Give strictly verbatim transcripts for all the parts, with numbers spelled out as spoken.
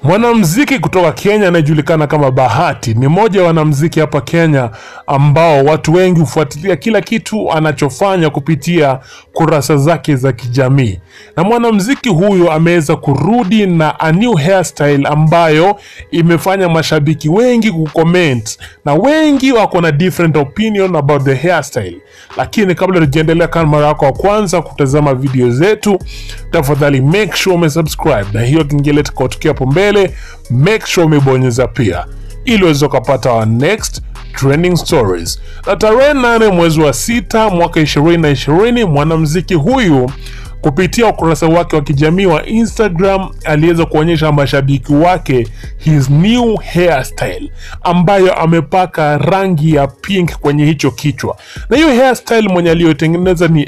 Mwanamuziki kutoka Kenya anayejulikana kama Bahati ni mmoja wa wanamuziki hapa Kenya ambao watu wengi hufuatilia kila kitu anachofanya kupitia kurasa zake za kijamii. Na mwanamuziki huyu ameweza kurudi na a new hairstyle ambayo imefanya mashabiki wengi kucomment, na wengi wako na different opinion about the hairstyle. Lakini kabla tujaendelea, kama mara yako ya kwanza kutazama video zetu, tafadhali make sure umesubscribe na hiyo kengele tukotokea hapo mbele, make sure umebonyeza pia ili uweze kupata our next trending stories. Na tarehe nane mwezi wa sita mwaka ishirini na ishirini, mwanamuziki huyu kupitia ukurasa wake wa kijamii wa Instagram aliweza kuonyesha mashabiki wake his new hairstyle ambayo amepaka rangi ya pink kwenye hicho kichwa. Na hiyo hairstyle mwenye aliyotengeneza ni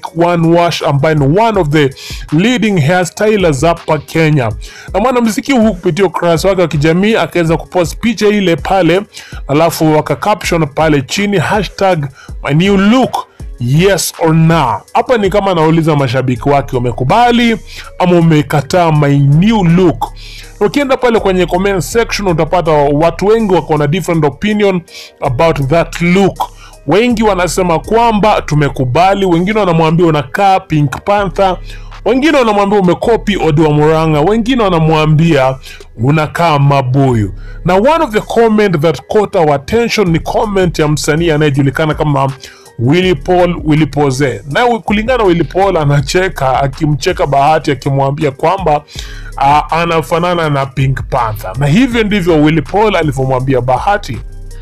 𝙏𝙗𝙖𝙣𝙠 ambaye ni one of the leading hairstylers hapa Kenya. Na mwanamuziki huyu kupitia ukurasa wake wa kijamii akaweza kupost picha ile pale, alafu waka caption pale chini hashtag my new look yes or no. Hapa ni kama anauliza mashabiki wake wamekubali ama umekataa my new look. Ukienda pale kwenye comment section utapata watu wengi wako na different opinion about that look. Wengi wanasema kwamba tumekubali, wengine wanamwambia unakaa Pink Panther, wengine wanamwambia umekopi Odi wa Murang'a, wengine wanamwambia unakaa Mabuyu. Na one of the comment that caught our attention ni comment ya msanii anayejulikana kama Willy Paul Willy Pose. Na kulingana na Willy Paul anacheka akimcheka Bahati akimwambia kwamba uh, anafanana na Pink Panther. Na hivyo ndivyo Willy Paul alivyomwambia Bahati.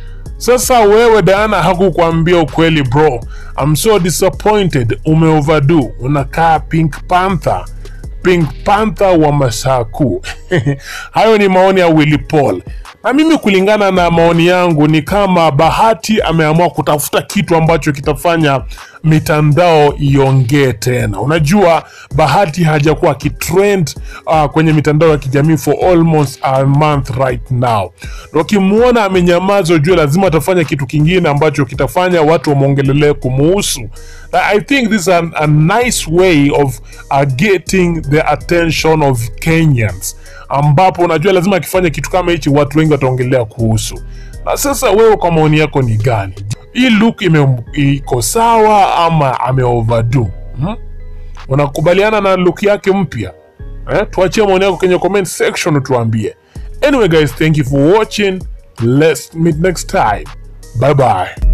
Sasa wewe Diana hakukuambia ukweli bro. I'm so disappointed, umeoverdo. Unakaa Pink Panther. Pink Panther wa Masaku. Hayo ni maoni ya Willy Paul. Na mimi kulingana na maoni yangu ni kama Bahati ameamua kutafuta kitu ambacho kitafanya mitandao iongee tena. Unajua Bahati hajakuwa kitrend uh, kwenye mitandao ya kijamii for almost a month right now. Na ukimuona amenyamaza ujue lazima atafanya kitu kingine ambacho kitafanya watu wamuongelele kumuhusu. I think this is a, a nice way of uh, getting the attention of Kenyans, ambapo unajua lazima akifanya kitu kama hichi watu wengi wataongelea kuhusu. Na sasa wewe kwa maoni yako ni gani? Hii look iko sawa ama ame overdo? Hmm? Unakubaliana na look yake mpya? Eh, tuachie maoni yako kwenye comment section tuambie. Anyway guys, thank you for watching. Let's meet next time. Bye bye.